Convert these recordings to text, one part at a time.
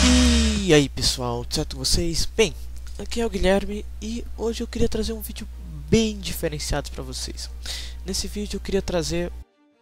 E aí pessoal, tudo certo com vocês? Bem, aqui é o Guilherme e hoje eu queria trazer um vídeo bem diferenciado para vocês. Nesse vídeo eu queria trazer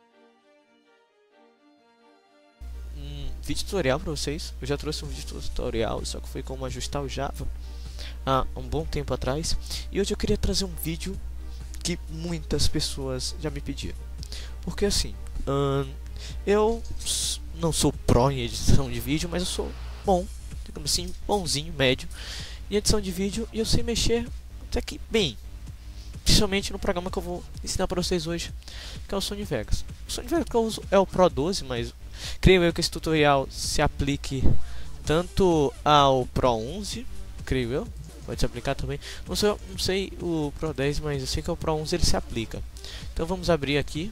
um vídeo tutorial para vocês. Eu já trouxe um vídeo tutorial, só que foi como ajustar o Java há um bom tempo atrás. E hoje eu queria trazer um vídeo que muitas pessoas já me pediram. Porque assim, eu não sou pró em edição de vídeo, mas eu sou bom, digamos assim, bonzinho, médio em edição de vídeo, e eu sei mexer até que bem, principalmente no programa que eu vou ensinar para vocês hoje, que é o Sony Vegas. O Sony Vegas que eu uso é o Pro 12, mas creio eu que esse tutorial se aplique tanto ao Pro 11, creio eu, pode se aplicar também. Não sei o Pro 10, mas eu sei que o Pro 11 ele se aplica. Então vamos abrir aqui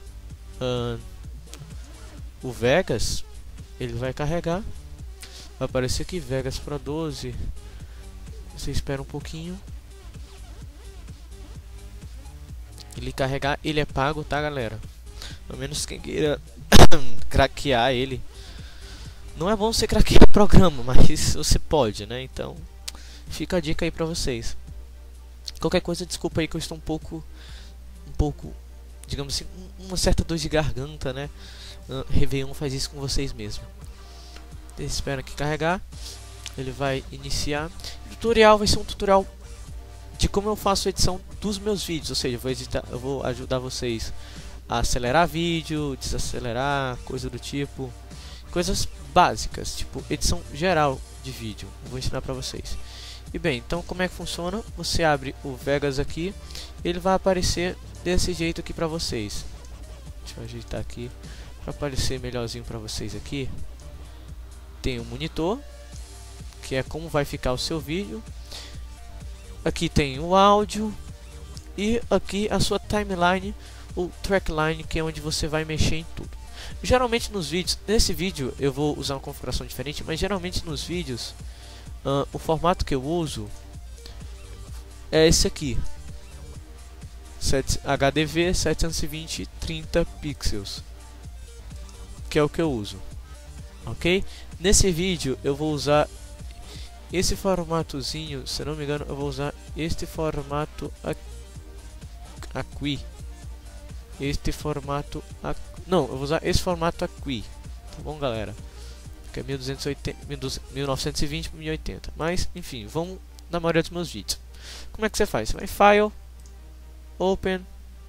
o Vegas, ele vai carregar. Vai aparecer aqui Vegas Pro 12. Você espera um pouquinho. Ele carregar, ele é pago, tá galera? Ao menos quem queira craquear ele. Não é bom você craquear o programa, mas você pode, né? Então fica a dica aí pra vocês. Qualquer coisa, desculpa aí que eu estou um pouco, digamos assim, uma certa dor de garganta, né? Réveillon faz isso com vocês mesmo. Espera aqui carregar. Ele vai iniciar. O tutorial vai ser um tutorial de como eu faço a edição dos meus vídeos. Ou seja, eu vou ajudar vocês a acelerar vídeo, desacelerar, coisa do tipo. Coisas básicas, tipo edição geral de vídeo. Eu vou ensinar pra vocês. E bem, então como é que funciona? Você abre o Vegas aqui. Ele vai aparecer desse jeito aqui pra vocês. Deixa eu ajeitar aqui pra aparecer melhorzinho pra vocês aqui. Tem um monitor, que é como vai ficar o seu vídeo. Aqui tem o áudio. E aqui a sua timeline, ou trackline, que é onde você vai mexer em tudo. Geralmente nos vídeos, nesse vídeo eu vou usar uma configuração diferente, mas geralmente nos vídeos o formato que eu uso é esse aqui, HDV 720x30 pixels, que é o que eu uso. Ok? Nesse vídeo eu vou usar esse formatozinho, se não me engano eu vou usar este formato aqui. Não, eu vou usar esse formato aqui. Tá bom, galera? Que é 1920 por 1080. Mas, enfim, vamos na maioria dos meus vídeos. Como é que você faz? Você vai em File, Open.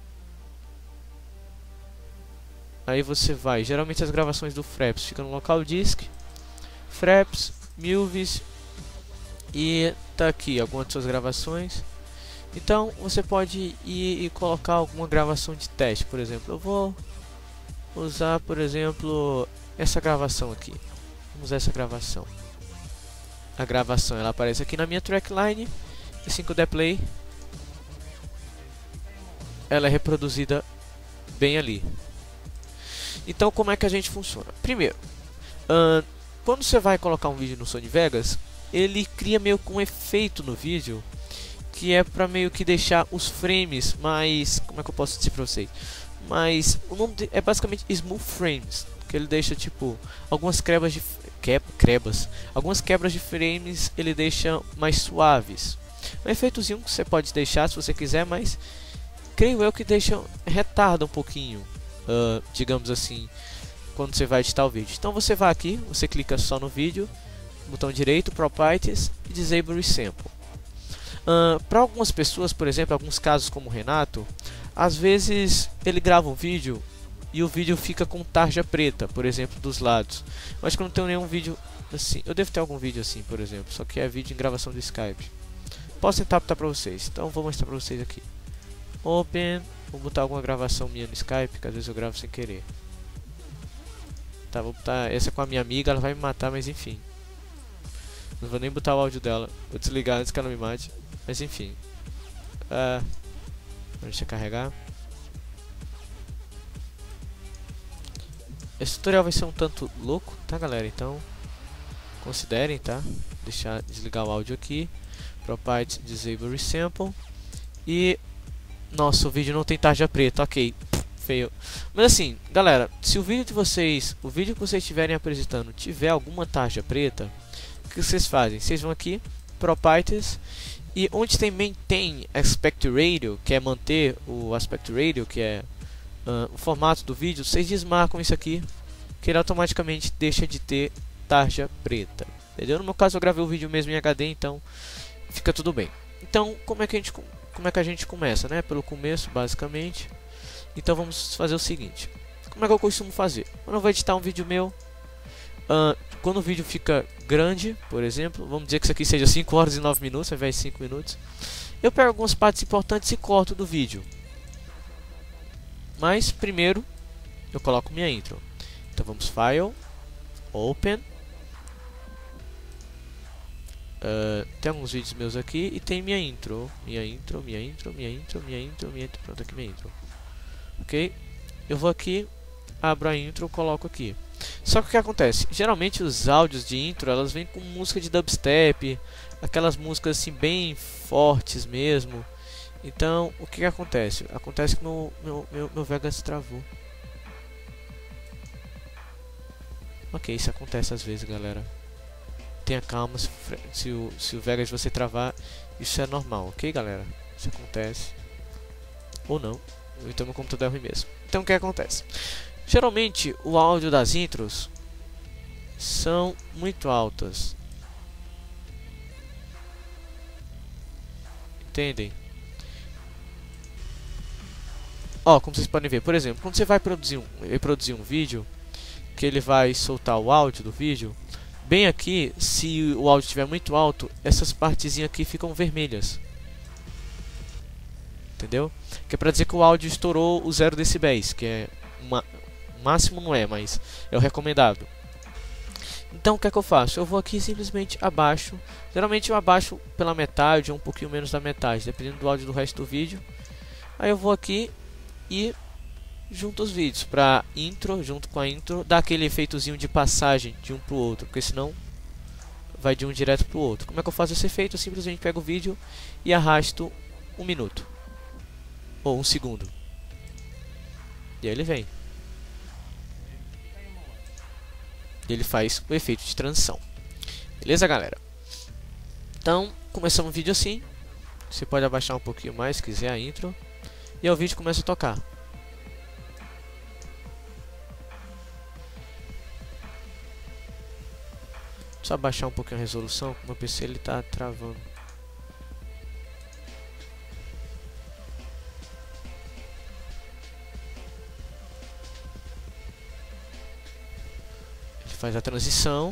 Aí você vai, geralmente as gravações do Fraps ficam no local disk, Fraps, Movies, e tá aqui algumas de suas gravações. Então você pode ir e colocar alguma gravação de teste, por exemplo. Eu vou usar, por exemplo, essa gravação aqui. Vamos usar essa gravação. A gravação ela aparece aqui na minha trackline. E assim que eu der play, ela é reproduzida bem ali. Então como é que a gente funciona? Primeiro, quando você vai colocar um vídeo no Sony Vegas, ele cria meio que um efeito no vídeo, que é para meio que deixar os frames mais, como é que eu posso dizer para vocês? Mas o nome é basicamente Smooth Frames, que ele deixa tipo algumas quebras de frames, ele deixa mais suaves. Um efeitozinho que você pode deixar se você quiser, mas creio eu que retarda um pouquinho. Digamos assim, quando você vai editar o vídeo. Então você vai aqui, você clica só no vídeo, botão direito, Properties e Disable Resample. Para algumas pessoas, por exemplo, alguns casos como o Renato, às vezes ele grava um vídeo e o vídeo fica com tarja preta, por exemplo, dos lados. Eu acho que eu não tenho nenhum vídeo assim. Eu devo ter algum vídeo assim, por exemplo, só que é vídeo em gravação do Skype. Posso tentar adaptar para vocês, então vou mostrar para vocês aqui. Open. Vou botar alguma gravação minha no Skype, que às vezes eu gravo sem querer. Tá, vou botar essa com a minha amiga, ela vai me matar, mas enfim. Não vou nem botar o áudio dela. Vou desligar antes que ela me mate. Mas enfim. Deixa eu carregar. Esse tutorial vai ser um tanto louco, tá galera? Então, considerem, tá? Desligar o áudio aqui. Properties, Disable Resample. E... nossa, o vídeo não tem tarja preta, ok, feio. Mas assim, galera, se o vídeo que vocês estiverem apresentando tiver alguma tarja preta, que vocês fazem? Vocês vão aqui, Properties, e onde tem Maintain Aspect Ratio, que é manter o Aspect Ratio, que é o formato do vídeo, vocês desmarcam isso aqui, que ele automaticamente deixa de ter tarja preta. Entendeu? No meu caso eu gravei o vídeo mesmo em HD, então fica tudo bem. Então como é que a gente começa, né? Pelo começo, basicamente. Então vamos fazer o seguinte. Como é que eu costumo fazer? Quando eu vou editar um vídeo meu, quando o vídeo fica grande, por exemplo, vamos dizer que isso aqui seja 5 horas e 9 minutos ao invés de 5 minutos, eu pego algumas partes importantes e corto do vídeo. Mas primeiro eu coloco minha intro. Então vamos File, Open. Tem alguns vídeos meus aqui e tem minha intro. Pronto, aqui minha intro. Ok? Eu vou aqui, abro a intro, coloco aqui. Só que o que acontece? Geralmente os áudios de intro, elas vêm com música de dubstep, aquelas músicas assim bem fortes mesmo. Então, o que acontece? Acontece que meu Vegas travou. Ok, isso acontece às vezes, galera. Tenha calma, se o Vegas você travar, isso é normal, ok, galera? Isso acontece. Ou não. Então meu computador é ruim mesmo. Então o que acontece? Geralmente o áudio das intros são muito altas. Entendem? Ó, como vocês podem ver, por exemplo, quando você vai reproduzir um vídeo, que ele vai soltar o áudio do vídeo, bem aqui, se o áudio estiver muito alto, essas partezinhas aqui ficam vermelhas. Entendeu? Que é pra dizer que o áudio estourou o 0 decibéis, que é máximo não é, mas é o recomendado. Então o que é que eu faço? Eu vou aqui simplesmente abaixo. Geralmente eu abaixo pela metade ou um pouquinho menos da metade, dependendo do áudio do resto do vídeo. Aí eu vou aqui e junto os vídeos pra intro, junto com a intro, dá aquele efeitozinho de passagem de um pro outro, porque senão vai de um direto pro outro. Como é que eu faço esse efeito? Eu simplesmente pego o vídeo e arrasto 1 minuto ou 1 segundo. E aí ele vem. E ele faz o efeito de transição. Beleza, galera? Então, começamos o vídeo assim. Você pode abaixar um pouquinho mais se quiser a intro. E aí o vídeo começa a tocar. Só baixar um pouquinho a resolução, porque o meu PC ele tá travando. Ele faz a transição.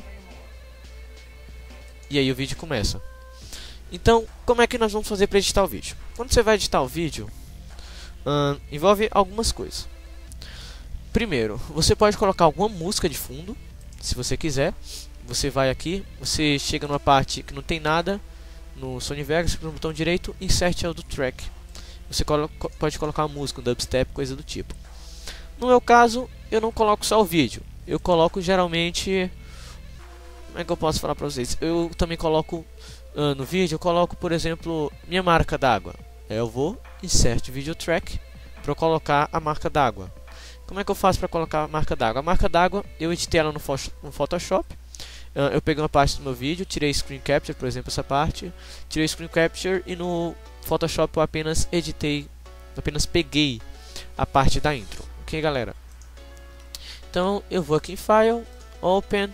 E aí o vídeo começa. Então, como é que nós vamos fazer para editar o vídeo? Quando você vai editar o vídeo, envolve algumas coisas. Primeiro, você pode colocar alguma música de fundo, se você quiser. Você vai aqui, você chega numa parte que não tem nada no Sony Vegas, no botão direito, Insert Audio Track. Você pode colocar uma música, um dubstep, coisa do tipo. No meu caso, eu não coloco só o vídeo. Eu coloco geralmente... Como é que eu posso falar pra vocês? Eu também coloco no vídeo, eu coloco, por exemplo, minha marca d'água. Eu vou, Insert Video Track, para colocar a marca d'água. Como é que eu faço para colocar a marca d'água? A marca d'água, eu editei ela no Photoshop. Eu peguei uma parte do meu vídeo, tirei Screen Capture, por exemplo, essa parte. Tirei Screen Capture e no Photoshop eu apenas peguei a parte da intro. Ok, galera? Então eu vou aqui em File, Open.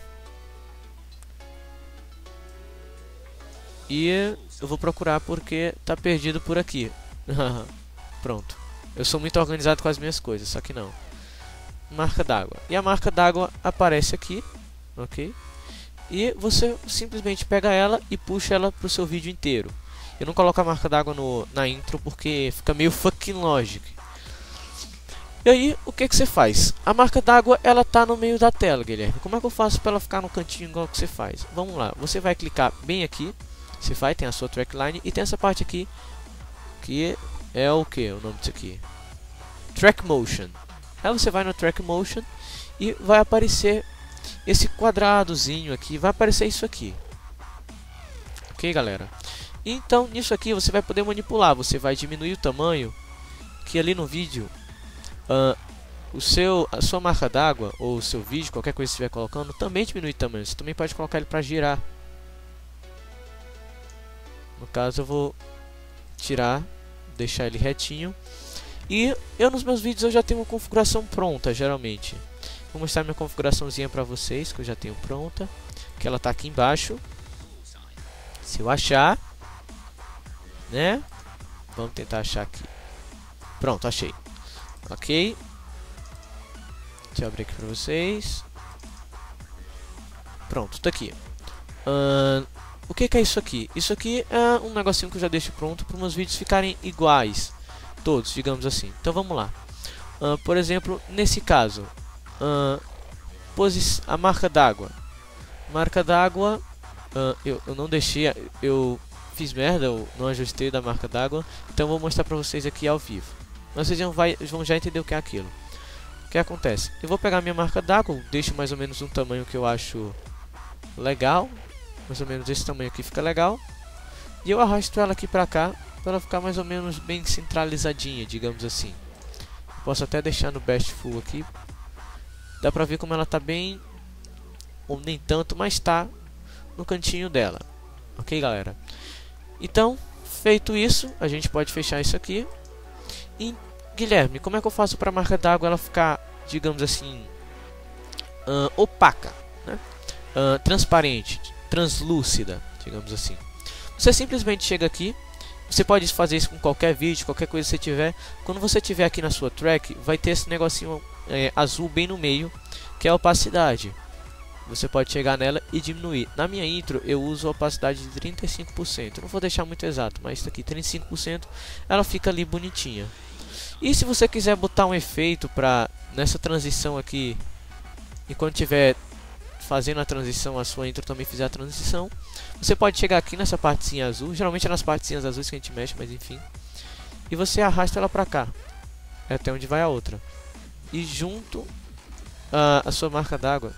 E eu vou procurar porque tá perdido por aqui. Pronto. Eu sou muito organizado com as minhas coisas, só que não. Marca d'água. E a marca d'água aparece aqui, ok? E você simplesmente pega ela e puxa ela pro seu vídeo inteiro. Eu não coloco a marca d'água na intro porque fica meio fucking logic. E aí, o que você faz? A marca d'água, ela tá no meio da tela, Guilherme. Como é que eu faço para ela ficar no cantinho igual que você faz? Vamos lá, você vai clicar bem aqui. Você vai, tem a sua trackline e tem essa parte aqui que é o que? O nome disso aqui? Track Motion. Aí você vai no Track Motion e vai aparecer esse quadradozinho aqui, vai aparecer isso aqui. Ok, galera? Então, nisso aqui você vai poder manipular, você vai diminuir o tamanho, que ali no vídeo, a sua marca d'água ou o seu vídeo, qualquer coisa que você estiver colocando, também diminui o tamanho. Você também pode colocar ele para girar. No caso eu vou tirar, deixar ele retinho. E eu nos meus vídeos eu já tenho uma configuração pronta, geralmente. Vou mostrar minha configuraçãozinha pra vocês, que eu já tenho pronta. Que ela tá aqui embaixo. Se eu achar, né? Vamos tentar achar aqui. Pronto, achei. Ok. Deixa eu abrir aqui pra vocês. Pronto, tá aqui. O que é isso aqui? Isso aqui é um negocinho que eu já deixo pronto para meus vídeos ficarem iguais. Todos, digamos assim. Então vamos lá. Por exemplo, nesse caso, a marca d'água. Marca d'água, eu não deixei, eu fiz merda, eu não ajustei da marca d'água. Então vou mostrar para vocês aqui ao vivo. Mas vocês vão já entender o que é aquilo. O que acontece? Eu vou pegar minha marca d'água, deixo mais ou menos um tamanho que eu acho legal. Mais ou menos esse tamanho aqui fica legal. E eu arrasto ela aqui pra cá, para ela ficar mais ou menos bem centralizadinha, digamos assim. Posso até deixar no best full aqui. Dá pra ver como ela tá bem, ou nem tanto, mas tá no cantinho dela. Ok, galera? Então, feito isso, a gente pode fechar isso aqui. E, Guilherme, como é que eu faço para a marca d'água ela ficar, digamos assim, opaca, né? Transparente, translúcida, digamos assim. Você simplesmente chega aqui. Você pode fazer isso com qualquer vídeo, qualquer coisa que você tiver. Quando você tiver aqui na sua track, vai ter esse negocinho azul bem no meio, que é a opacidade. Você pode chegar nela e diminuir. Na minha intro eu uso a opacidade de 35%. Não vou deixar muito exato, mas isso aqui 35%, ela fica ali bonitinha. E se você quiser botar um efeito para nessa transição aqui, enquanto tiver fazendo a transição, a sua intro também fizer a transição, você pode chegar aqui nessa partezinha azul. Geralmente é nas partezinhas azuis que a gente mexe, mas enfim. E você arrasta ela pra cá, é até onde vai a outra. E junto a sua marca d'água,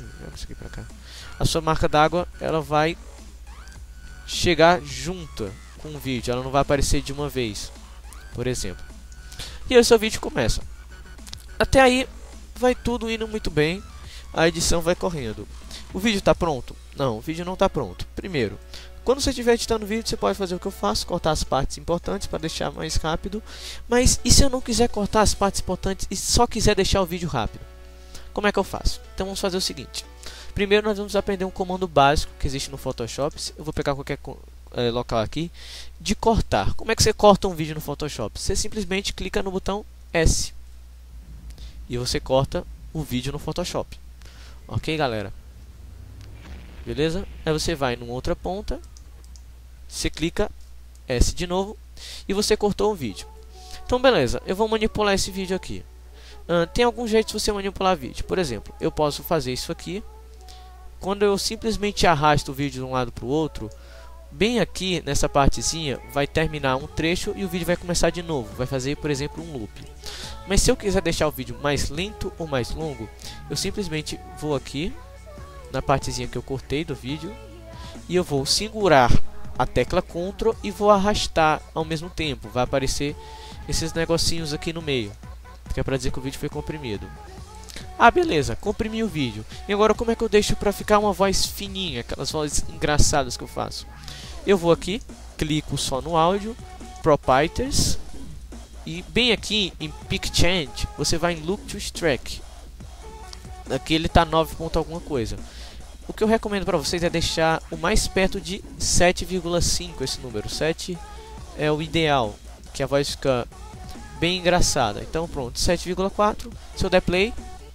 a sua marca d'água, ela vai chegar junto com o vídeo. Ela não vai aparecer de uma vez, por exemplo. E aí o seu vídeo começa. Até aí vai tudo indo muito bem. A edição vai correndo. O vídeo está pronto? Não, o vídeo não está pronto. Primeiro, quando você estiver editando o vídeo, você pode fazer o que eu faço, cortar as partes importantes para deixar mais rápido. Mas e se eu não quiser cortar as partes importantes e só quiser deixar o vídeo rápido? Como é que eu faço? Então vamos fazer o seguinte. Primeiro nós vamos aprender um comando básico que existe no Photoshop. Eu vou pegar qualquer local aqui, de cortar. Como é que você corta um vídeo no Photoshop? Você simplesmente clica no botão S e você corta o vídeo no Photoshop. Ok, galera? Beleza? Aí você vai numa outra ponta, você clica S de novo e você cortou o vídeo. Então beleza, eu vou manipular esse vídeo aqui. Tem algum jeito de você manipular vídeo. Por exemplo, eu posso fazer isso aqui. Quando eu simplesmente arrasto o vídeo de um lado para o outro, bem aqui nessa partezinha vai terminar um trecho e o vídeo vai começar de novo. Vai fazer, por exemplo, um loop. Mas se eu quiser deixar o vídeo mais lento ou mais longo, eu simplesmente vou aqui na partezinha que eu cortei do vídeo e eu vou segurar a tecla Ctrl e vou arrastar ao mesmo tempo. Vai aparecer esses negocinhos aqui no meio, que é para dizer que o vídeo foi comprimido. Ah, beleza, comprimi o vídeo. E agora como é que eu deixo para ficar uma voz fininha, aquelas vozes engraçadas que eu faço? Eu vou aqui, clico só no áudio, Proprietors, e bem aqui em Pick Change, você vai em Look to Track. Aqui ele está 9 ponto alguma coisa. O que eu recomendo para vocês é deixar o mais perto de 7,5 esse número. 7 é o ideal, que a voz fica bem engraçada. Então pronto, 7,4. Se eu der play,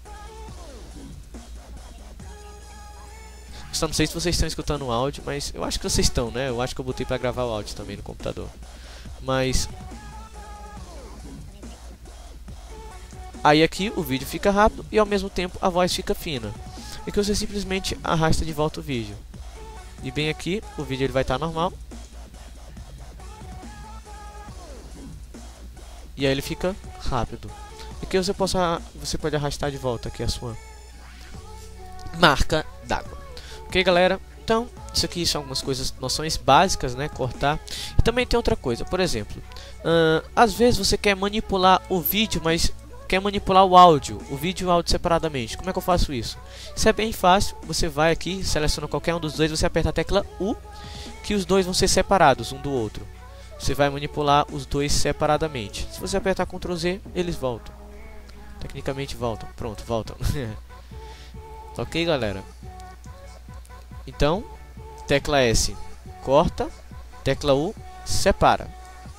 não sei se vocês estão escutando o áudio, mas eu acho que vocês estão, né? Eu acho que eu botei para gravar o áudio também no computador. Mas aí aqui o vídeo fica rápido e ao mesmo tempo a voz fica fina. E que você simplesmente arrasta de volta o vídeo. E bem aqui o vídeo ele vai estar normal. E aí ele fica rápido. E que você pode arrastar de volta aqui a sua marca d'água. Ok, galera? Então, isso aqui são algumas coisas, noções básicas, né? Cortar. E também tem outra coisa, por exemplo, às vezes você quer manipular o vídeo, mas quer manipular o áudio, o vídeo e o áudio separadamente. Como é que eu faço isso? Isso é bem fácil. Você vai aqui, seleciona qualquer um dos dois, você aperta a tecla U, que os dois vão ser separados um do outro. Você vai manipular os dois separadamente. Se você apertar Ctrl Z, eles voltam. Tecnicamente voltam. Pronto, voltam. Ok, galera? Então, tecla S, corta. Tecla U, separa.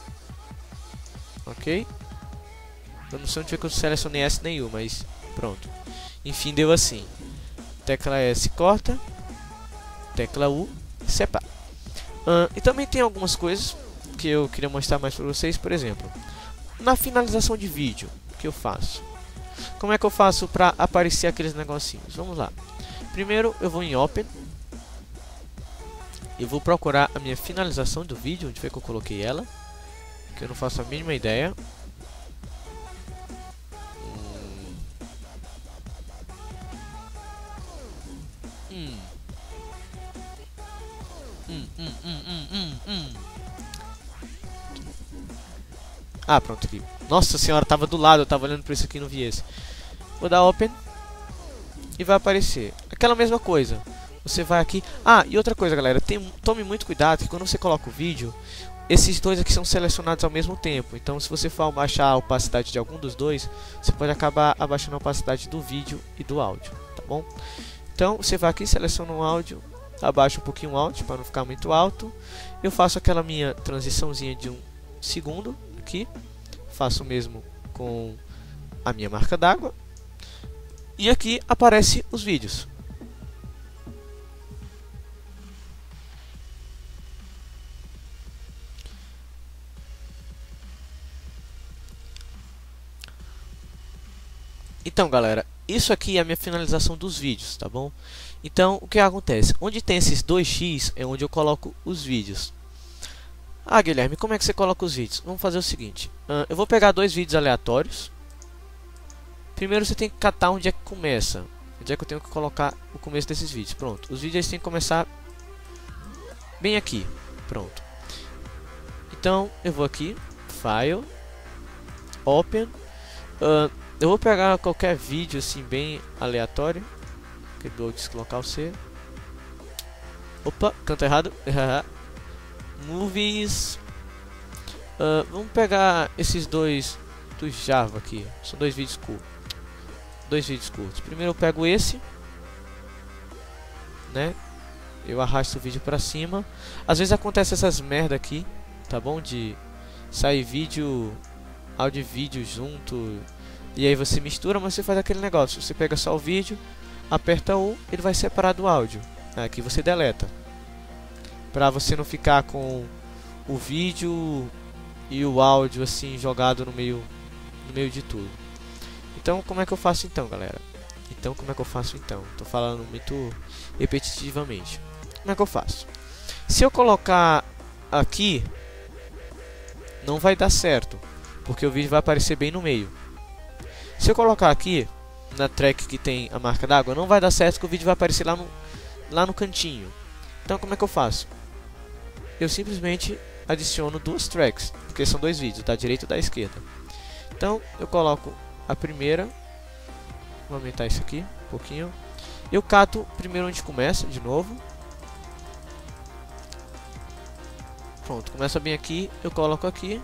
Ok? Eu não sei onde foi que eu selecionei S nem U, mas pronto. Enfim, deu assim. Tecla S, corta. Tecla U, separa. E também tem algumas coisas que eu queria mostrar mais para vocês. Por exemplo, na finalização de vídeo, o que eu faço? Como é que eu faço para aparecer aqueles negocinhos? Vamos lá. Primeiro eu vou em Open. Eu vou procurar a minha finalização do vídeo. Onde foi que eu coloquei ela? Que eu não faço a mínima ideia. Ah, pronto aqui. Nossa senhora, tava do lado, eu tava olhando pra isso aqui e não vi esse. Vou dar Open e vai aparecer aquela mesma coisa. Você vai aqui. Ah, e outra coisa, galera, tome muito cuidado que quando você coloca o vídeo, esses dois aqui são selecionados ao mesmo tempo. Então, se você for abaixar a opacidade de algum dos dois, você pode acabar abaixando a opacidade do vídeo e do áudio, tá bom? Então, você vai aqui, seleciona o áudio, abaixa um pouquinho o áudio para não ficar muito alto. Eu faço aquela minha transiçãozinha de 1 segundo aqui. Faço o mesmo com a minha marca d'água. E aqui aparece os vídeos. Então, galera, isso aqui é a minha finalização dos vídeos, tá bom? Então, o que acontece? Onde tem esses 2x é onde eu coloco os vídeos. Ah, Guilherme, como é que você coloca os vídeos? Vamos fazer o seguinte. Eu vou pegar 2 vídeos aleatórios. Primeiro você tem que catar onde é que começa. Onde é que eu tenho que colocar o começo desses vídeos. Pronto, os vídeos têm que começar bem aqui. Pronto. Então, eu vou aqui, File, Open. Eu vou pegar qualquer vídeo assim bem aleatório. Que dou deslocar o C. Opa, canto errado. Movies. Vamos pegar esses dois do Java aqui. São 2 vídeos curtos. 2 vídeos curtos. Primeiro eu pego esse, né? Eu arrasto o vídeo pra cima. Às vezes acontece essas merda aqui, tá bom? De sair vídeo, áudio e vídeo junto. E aí você mistura, mas você faz aquele negócio. Você pega só o vídeo, aperta U, ele vai separar do áudio. Aqui você deleta. Pra você não ficar com o vídeo e o áudio assim jogado no meio de tudo. Então, como é que eu faço então, galera? Tô falando muito repetitivamente. Como é que eu faço? Se eu colocar aqui, não vai dar certo, porque o vídeo vai aparecer bem no meio. Se eu colocar aqui, na track que tem a marca d'água, não vai dar certo, porque o vídeo vai aparecer lá no cantinho. Então, como é que eu faço? Eu simplesmente adiciono 2 tracks, porque são 2 vídeos, da direita e da esquerda. Então, eu coloco a primeira. Vou aumentar isso aqui um pouquinho. Eu cato primeiro onde começa, de novo. Pronto, começa bem aqui, eu coloco aqui.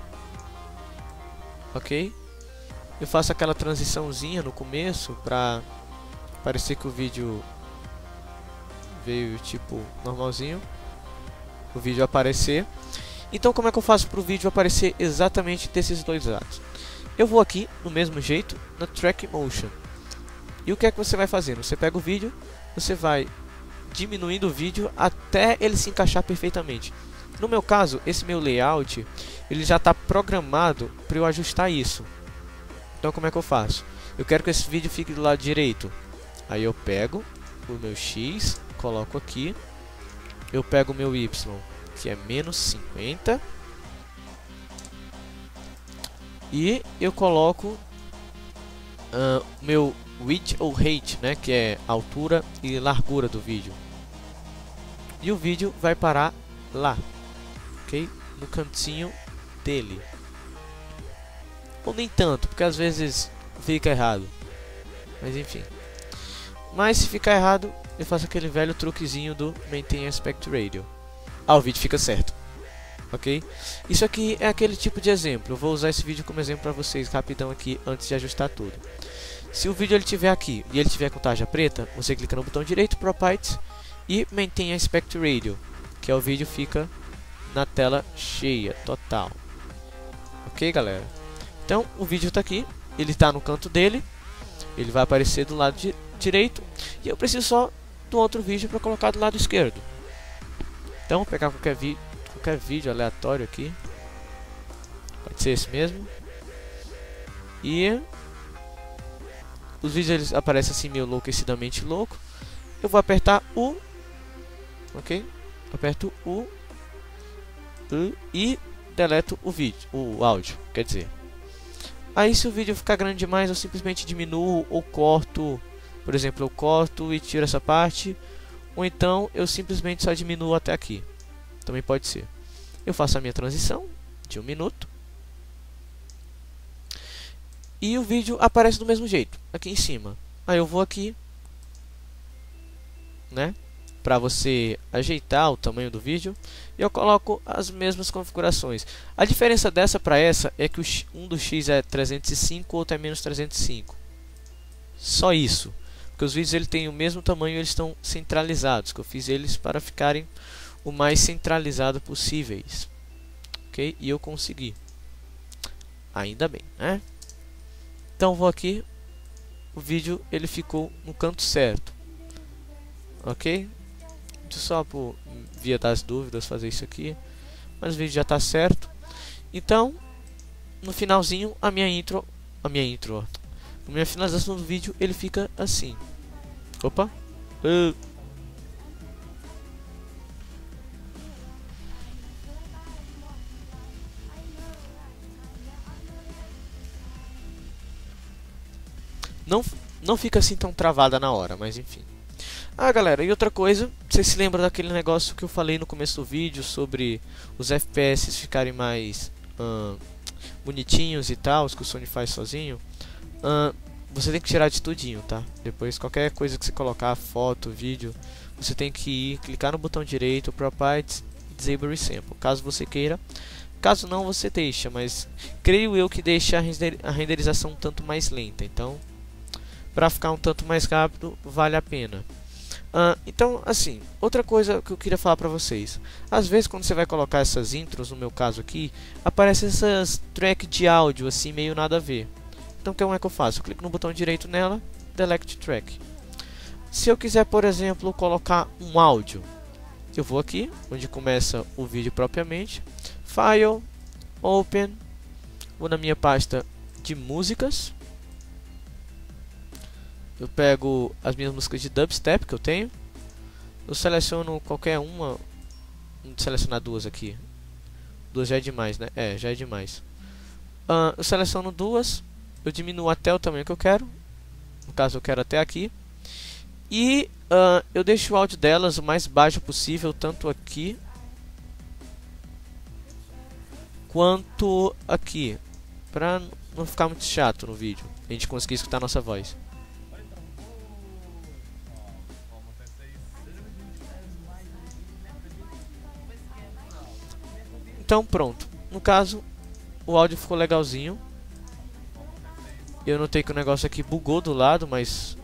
Ok? Eu faço aquela transiçãozinha no começo pra parecer que o vídeo veio tipo normalzinho. O vídeo aparecer. Então, como é que eu faço para o vídeo aparecer exatamente desses dois lados? Eu vou aqui, no mesmo jeito, na Track Motion. E o que é que você vai fazendo? Você pega o vídeo, você vai diminuindo o vídeo até ele se encaixar perfeitamente. No meu caso, esse meu layout, ele já está programado para eu ajustar isso. Então, como é que eu faço? Eu quero que esse vídeo fique do lado direito. Aí eu pego o meu X, coloco aqui. Eu pego o meu Y, que é menos 50. E eu coloco meu width ou height, né, que é altura e largura do vídeo. E o vídeo vai parar lá, ok? No cantinho dele. Ou nem tanto, porque às vezes fica errado. Mas enfim. Mas se ficar errado, eu faço aquele velho truquezinho do Maintain Aspect Ratio. O vídeo fica certo. Ok? Isso aqui é aquele tipo de exemplo. Eu vou usar esse vídeo como exemplo para vocês rapidão aqui antes de ajustar tudo. Se o vídeo ele tiver aqui e ele tiver com tarja preta, você clica no botão direito, Properties e Maintain Aspect Ratio, que é o vídeo fica na tela cheia, total. Ok, galera? Então o vídeo está aqui, ele está no canto dele, ele vai aparecer do lado direito e eu preciso só do outro vídeo para colocar do lado esquerdo. Então vou pegar qualquer vídeo aleatório aqui, pode ser esse mesmo, e os vídeos eles aparecem assim meio enlouquecidamente louco. Eu vou apertar U, ok? Aperto U e deleto o vídeo, o áudio, quer dizer. Aí se o vídeo ficar grande demais, eu simplesmente diminuo ou corto. Por exemplo, eu corto e tiro essa parte, ou então eu simplesmente só diminuo até aqui. Também pode ser. Eu faço a minha transição de 1 minuto. E o vídeo aparece do mesmo jeito, aqui em cima. Aí eu vou aqui, né, para você ajeitar o tamanho do vídeo, e eu coloco as mesmas configurações. A diferença dessa para essa é que um do X é 305, o outro é menos 305. Só isso. Porque os vídeos ele têm o mesmo tamanho e eles estão centralizados, que eu fiz eles para ficarem o mais centralizado possíveis. Ok? E eu consegui. Ainda bem, né? Então vou aqui, o vídeo ele ficou no canto certo, ok? Só por via das dúvidas fazer isso aqui, mas o vídeo já está certo. Então, no finalzinho a minha finalização do vídeo ele fica assim. Opa! Não fica assim tão travada na hora, mas enfim. Ah, galera, e outra coisa, vocês se lembram daquele negócio que eu falei no começo do vídeo sobre os FPS ficarem mais bonitinhos e tal, os que o Sony faz sozinho? Você tem que tirar de tudinho, tá? Depois qualquer coisa que você colocar, foto, vídeo, você tem que ir, clicar no botão direito, Properties, Disable Resample, caso você queira. Caso não, você deixa, mas creio eu que deixa a renderização um tanto mais lenta, então para ficar um tanto mais rápido, vale a pena. Então, assim, outra coisa que eu queria falar para vocês. Às vezes, quando você vai colocar essas intros, no meu caso aqui, aparecem essas tracks de áudio, assim, meio nada a ver. Então, como é que eu faço? Eu clico no botão direito nela, Delete Track. Se eu quiser, por exemplo, colocar um áudio, eu vou aqui, onde começa o vídeo propriamente, File, Open, vou na minha pasta de músicas. Eu pego as minhas músicas de dubstep que eu tenho. Eu seleciono qualquer uma. Vou selecionar duas aqui. Duas já é demais, né? É, já é demais. Eu seleciono duas. Eu diminuo até o tamanho que eu quero. No caso eu quero até aqui. E eu deixo o áudio delas o mais baixo possível. Tanto aqui quanto aqui. Pra não ficar muito chato no vídeo. A gente conseguir escutar a nossa voz. Então pronto, no caso o áudio ficou legalzinho. Eu notei que o negócio aqui bugou do lado, mas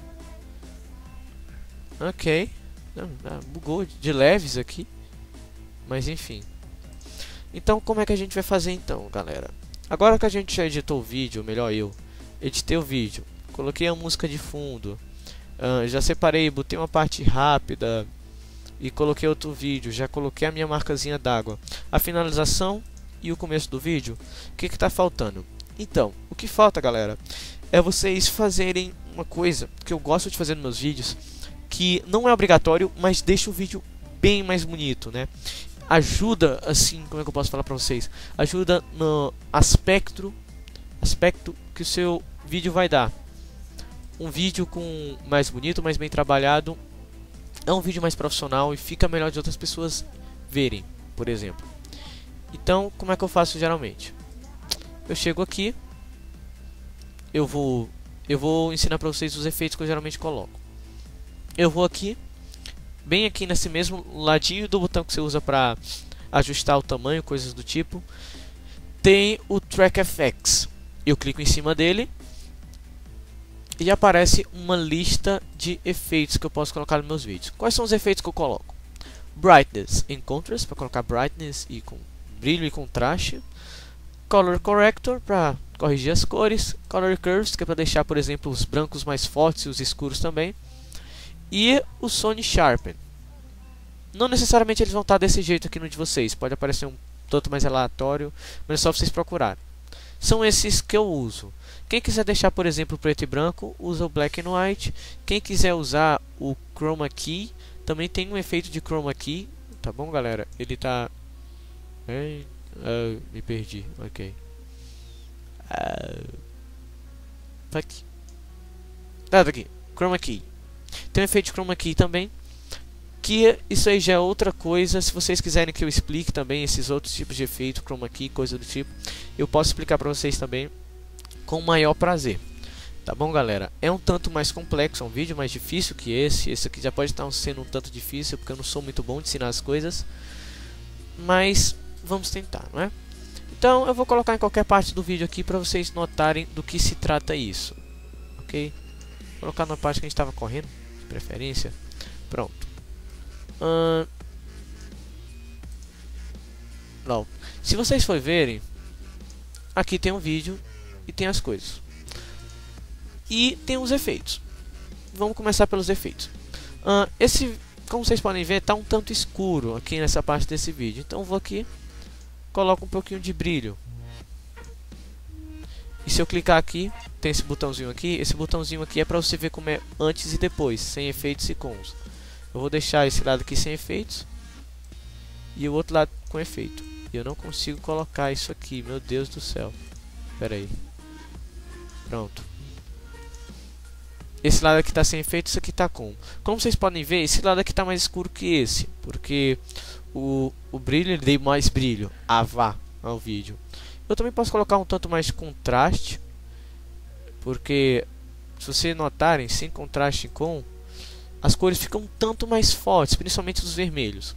ok, bugou de leves aqui, mas enfim. Então como é que a gente vai fazer então, galera? Agora que a gente já editou o vídeo, ou melhor eu editei o vídeo, coloquei a música de fundo, já separei, botei uma parte rápida e coloquei outro vídeo, já coloquei a minha marcazinha d'água, a finalização e o começo do vídeo. O que está faltando? Então, o que falta, galera, é vocês fazerem uma coisa que eu gosto de fazer nos meus vídeos, que não é obrigatório, mas deixa o vídeo bem mais bonito, né? Ajuda, assim, como é que eu posso falar pra vocês? Ajuda no aspecto que o seu vídeo vai dar. Um vídeo com mais bonito, mais bem trabalhado, é um vídeo mais profissional e fica melhor de outras pessoas verem, por exemplo. Então, como é que eu faço geralmente? Eu chego aqui eu vou ensinar para vocês os efeitos que eu geralmente coloco. Eu vou aqui, bem aqui nesse mesmo ladinho do botão que você usa para ajustar o tamanho, coisas do tipo, tem o Track FX. Eu clico em cima dele e aparece uma lista de efeitos que eu posso colocar nos meus vídeos. Quais são os efeitos que eu coloco? Brightness and Contrast, para colocar brightness e com brilho e contraste. Color Corrector, para corrigir as cores. Color Curves, que é para deixar, por exemplo, os brancos mais fortes e os escuros também. E o Sony Sharpen. Não necessariamente eles vão estar desse jeito aqui no de vocês, pode aparecer um tanto mais aleatório, mas é só vocês procurarem. São esses que eu uso. Quem quiser deixar, por exemplo, preto e branco, usa o Black and White. Quem quiser usar o Chroma Key, também tem um efeito de Chroma Key. Tá bom, galera? Ele tá... me perdi. Ok. Tá aqui. Tá aqui. Chroma Key. Tem um efeito de Chroma Key também. Que isso aí já é outra coisa. Se vocês quiserem que eu explique também esses outros tipos de efeito, Chroma Key, coisa do tipo, eu posso explicar pra vocês também com o maior prazer. Tá bom, galera? É um tanto mais complexo, é um vídeo mais difícil que esse. Esse aqui já pode estar sendo um tanto difícil, porque eu não sou muito bom de ensinar as coisas. Mas vamos tentar, não é? Então eu vou colocar em qualquer parte do vídeo aqui para vocês notarem do que se trata isso. Ok? Vou colocar na parte que a gente estava correndo, de preferência. Pronto. Não. Se vocês forem verem, aqui tem um vídeo e tem as coisas. E tem os efeitos. Vamos começar pelos efeitos. Esse, como vocês podem ver, está um tanto escuro aqui nessa parte desse vídeo. Então eu vou aqui, coloco um pouquinho de brilho. E se eu clicar aqui, tem esse botãozinho aqui. Esse botãozinho aqui é para você ver como é antes e depois, sem efeitos e cons. Eu vou deixar esse lado aqui sem efeitos e o outro lado com efeito. E eu não consigo colocar isso aqui, meu Deus do céu. Espera aí. Pronto. Esse lado aqui está sem efeito, isso aqui está com. Como vocês podem ver, esse lado aqui está mais escuro que esse, porque o brilho, ele deu mais brilho ao vídeo. Eu também posso colocar um tanto mais de contraste, porque se vocês notarem, sem contraste com, as cores ficam um tanto mais fortes, principalmente os vermelhos.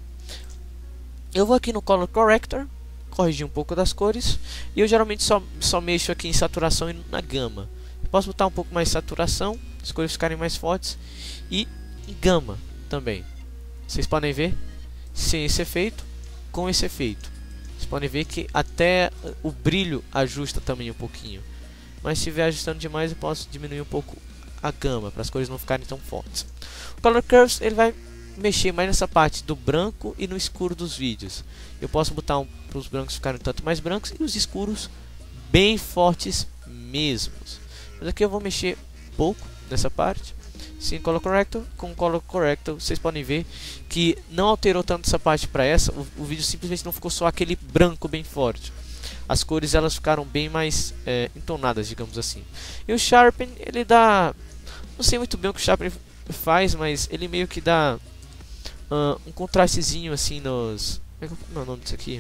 Eu vou aqui no Color Corrector, corrigir um pouco das cores, e eu geralmente só mexo aqui em saturação e na gama. Eu posso botar um pouco mais de saturação, as cores ficarem mais fortes, e em gama também. Vocês podem ver, sem esse efeito, com esse efeito. Vocês podem ver que até o brilho ajusta também um pouquinho. Mas se estiver ajustando demais, eu posso diminuir um pouco a gama, para as cores não ficarem tão fortes. O Color Curves, ele vai mexer mais nessa parte do branco e no escuro dos vídeos. Eu posso botar para os brancos ficarem um tanto mais brancos e os escuros bem fortes mesmos. Mas aqui eu vou mexer pouco nessa parte. Sim, Color Corrector. Com o Color Corrector vocês podem ver que não alterou tanto essa parte para essa. O vídeo simplesmente não ficou só aquele branco bem forte. As cores elas ficaram bem mais entonadas, digamos assim. E o Sharpen, ele dá... Não sei muito bem o que o Sharpen faz, mas ele meio que dá um contrastezinho assim nos... Como é o nome disso aqui?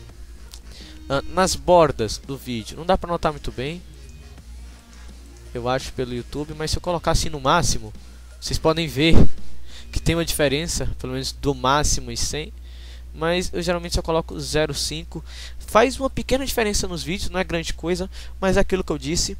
Nas bordas do vídeo. Não dá pra notar muito bem, eu acho, pelo YouTube, mas se eu colocar assim no máximo, vocês podem ver que tem uma diferença, pelo menos do máximo e 100. Mas eu geralmente só coloco 0,5. Faz uma pequena diferença nos vídeos, não é grande coisa, mas é aquilo que eu disse.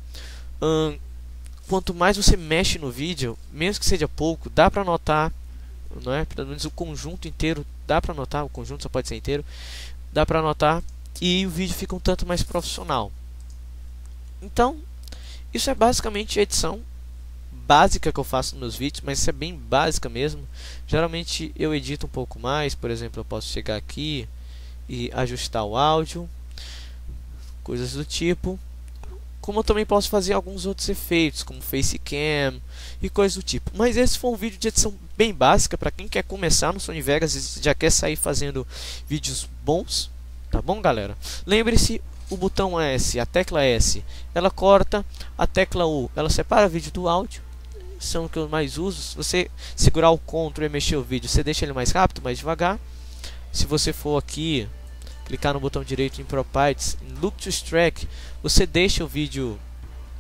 Quanto mais você mexe no vídeo, mesmo que seja pouco, dá pra notar, não é? Pelo menos o conjunto inteiro dá pra notar, o conjunto só pode ser inteiro, dá pra notar, e o vídeo fica um tanto mais profissional. Então, isso é basicamente a edição básica que eu faço nos meus vídeos, mas isso é bem básica mesmo. Geralmente eu edito um pouco mais, por exemplo, eu posso chegar aqui e ajustar o áudio, coisas do tipo. Como eu também posso fazer alguns outros efeitos, como Facecam e coisas do tipo. Mas esse foi um vídeo de edição bem básica para quem quer começar no Sony Vegas e já quer sair fazendo vídeos bons. Tá bom, galera? Lembre-se, o botão S, a tecla S, ela corta, a tecla U, ela separa o vídeo do áudio. São o que eu mais uso. Se você segurar o Ctrl e mexer o vídeo, você deixa ele mais rápido, mais devagar. Se você for aqui, clicar no botão direito em Properties, em Look to Track, você deixa o vídeo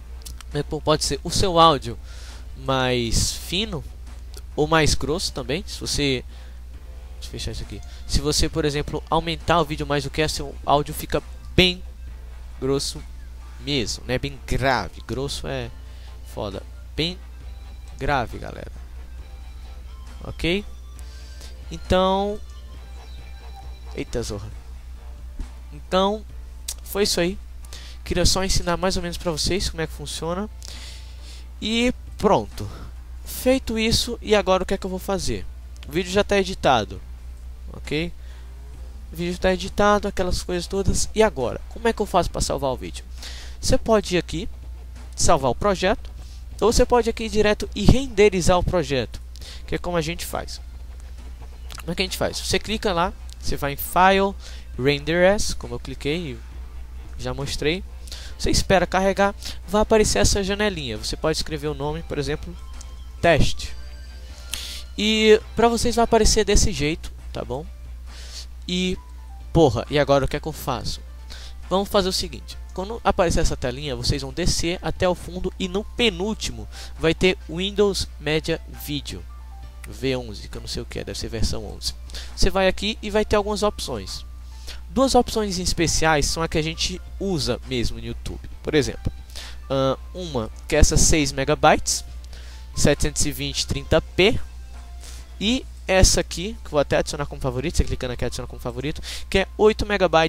Pode ser o seu áudio mais fino ou mais grosso também. Se você, deixa eu fechar isso aqui. Se você, por exemplo, aumentar o vídeo mais do que seu áudio fica bem grosso mesmo, né? Bem grave. Grosso é foda. Bem grave, galera. Ok? Então, eita zorra. Então, foi isso aí. Queria só ensinar mais ou menos pra vocês como é que funciona. E pronto. Feito isso, e agora o que é que eu vou fazer? O vídeo já está editado, ok? O vídeo está editado, aquelas coisas todas. E agora? Como é que eu faço para salvar o vídeo? Você pode ir aqui, salvar o projeto. Ou você pode ir aqui direto e renderizar o projeto, que é como a gente faz. Como é que a gente faz? Você clica lá, você vai em File, Render As, como eu cliquei e já mostrei. Você espera carregar, vai aparecer essa janelinha. Você pode escrever o nome, por exemplo, teste. E para vocês vai aparecer desse jeito, tá bom? E porra, e agora o que é que eu faço? Vamos fazer o seguinte. Quando aparecer essa telinha, vocês vão descer até o fundo e no penúltimo vai ter Windows Media Video V11, que eu não sei o que é, deve ser versão 11. Você vai aqui e vai ter algumas opções. Duas opções especiais são a que a gente usa mesmo no YouTube. Por exemplo, uma que é essa 6 MB, 720 30p, e essa aqui, que vou até adicionar como favorito, você clicando aqui adiciona como favorito, que é 8 MB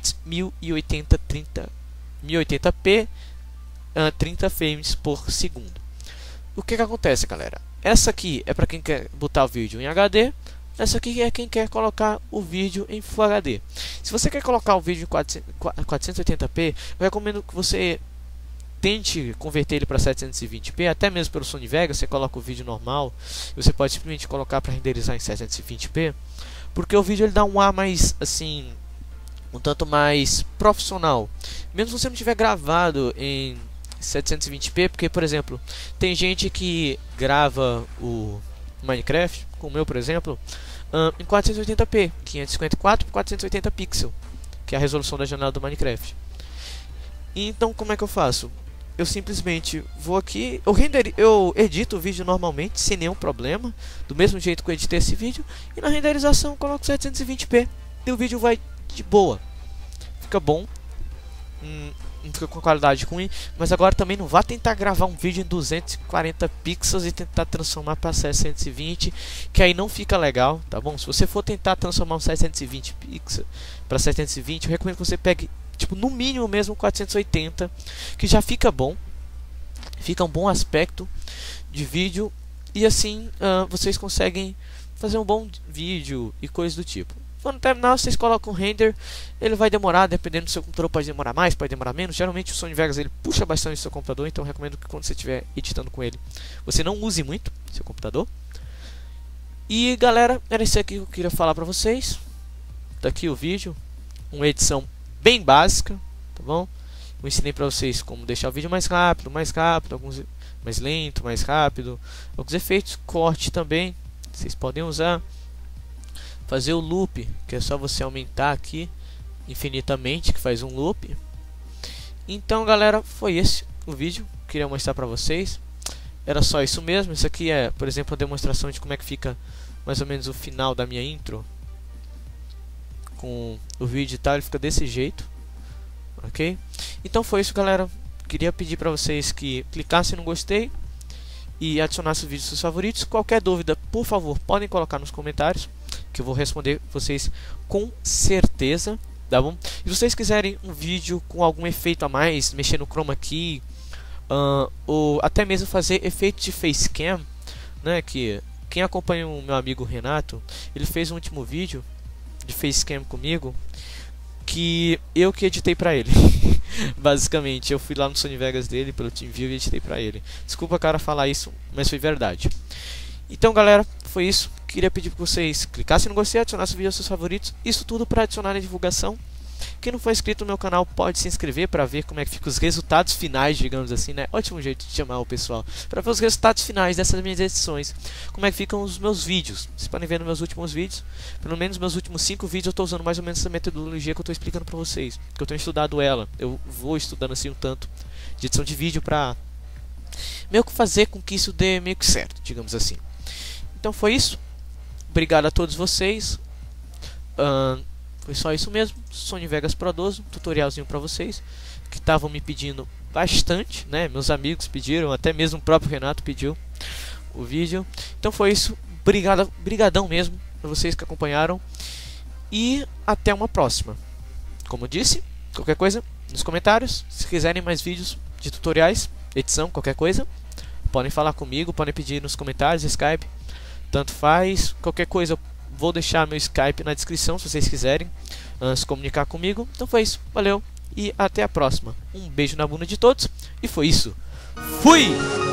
1080p 30 frames por segundo. O que acontece, galera? Essa aqui é para quem quer botar o vídeo em HD. Essa aqui é quem quer colocar o vídeo em Full HD. Se você quer colocar o vídeo em 480p, eu recomendo que você tente converter ele para 720p, até mesmo pelo Sony Vegas. Você coloca o vídeo normal, você pode simplesmente colocar para renderizar em 720p, porque o vídeo ele dá um ar mais assim, um tanto mais profissional, mesmo se você não tiver gravado em 720p, porque por exemplo, tem gente que grava o Minecraft, como eu por exemplo, em 480p, 554 por 480 pixels, que é a resolução da janela do Minecraft. Então como é que eu faço? Eu simplesmente vou aqui, eu edito o vídeo normalmente, sem nenhum problema, do mesmo jeito que eu editei esse vídeo, e na renderização eu coloco 720p, e o vídeo vai de boa, fica bom, não fica com qualidade ruim, mas agora também não vá tentar gravar um vídeo em 240 pixels e tentar transformar para 720, que aí não fica legal, tá bom? Se você for tentar transformar um 720 pixels para 720, eu recomendo que você pegue tipo no mínimo mesmo 480, que já fica bom, fica um bom aspecto de vídeo, e assim vocês conseguem fazer um bom vídeo e coisas do tipo. Quando terminar, vocês colocam o render. Ele vai demorar, dependendo do seu computador, pode demorar mais, pode demorar menos. Geralmente o Sony Vegas ele puxa bastante o seu computador, então eu recomendo que quando você estiver editando com ele, você não use muito seu computador. E galera, era isso aqui que eu queria falar pra vocês. Tá aqui o vídeo, uma edição bem básica, tá bom? Eu ensinei pra vocês como deixar o vídeo mais rápido, alguns mais lento, mais rápido, alguns efeitos, corte também, vocês podem usar. Fazer o loop, que é só você aumentar aqui infinitamente, que faz um loop. Então galera, foi esse o vídeo que queria mostrar pra vocês. Era só isso mesmo. Isso aqui é, por exemplo, a demonstração de como é que fica mais ou menos o final da minha intro. Com o vídeo e tal, ele fica desse jeito, ok? Então foi isso, galera. Queria pedir pra vocês que clicassem no gostei e adicionassem o vídeo aos seus favoritos. Qualquer dúvida, por favor, podem colocar nos comentários, que eu vou responder vocês com certeza, tá bom? E se vocês quiserem um vídeo com algum efeito a mais, mexer no chroma key, ou até mesmo fazer efeito de facecam, né? Que quem acompanha o meu amigo Renato, ele fez um último vídeo de facecam comigo, que eu que editei pra ele. Basicamente, eu fui lá no Sony Vegas dele, pelo TeamViewer, e editei pra ele. Desculpa, cara, falar isso, mas foi verdade. Então, galera, foi isso. Queria pedir para vocês clicassem no gostei, adicionassem o vídeo aos seus favoritos. Isso tudo para adicionar na divulgação. Quem não for inscrito no meu canal pode se inscrever para ver como é que ficam os resultados finais, digamos assim, né? Ótimo jeito de chamar o pessoal. Para ver os resultados finais dessas minhas edições. Como é que ficam os meus vídeos. Vocês podem ver nos meus últimos vídeos. Pelo menos meus últimos 5 vídeos eu estou usando mais ou menos essa metodologia que eu estou explicando para vocês. Que eu tenho estudado ela. Eu vou estudando assim um tanto de edição de vídeo para meio que fazer com que isso dê meio que certo, digamos assim. Então foi isso. Obrigado a todos vocês. Foi só isso mesmo. Sony Vegas Pro 12, tutorialzinho para vocês que estavam me pedindo bastante, né? Meus amigos pediram, até mesmo o próprio Renato pediu o vídeo. Então foi isso. Brigadão mesmo para vocês que acompanharam e até uma próxima. Como disse, qualquer coisa nos comentários. Se quiserem mais vídeos de tutoriais, edição, qualquer coisa, podem falar comigo, podem pedir nos comentários, Skype, tanto faz. Qualquer coisa, vou deixar meu Skype na descrição se vocês quiserem se comunicar comigo. Então foi isso, valeu e até a próxima. Um beijo na bunda de todos e foi isso. Fui!